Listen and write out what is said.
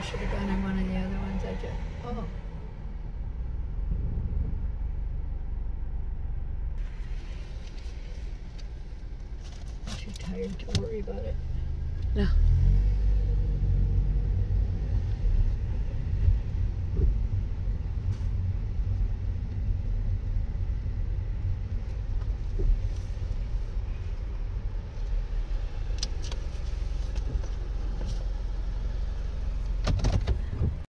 should have gone on one of the other ones. I just, oh. I'm too tired to worry about it. No.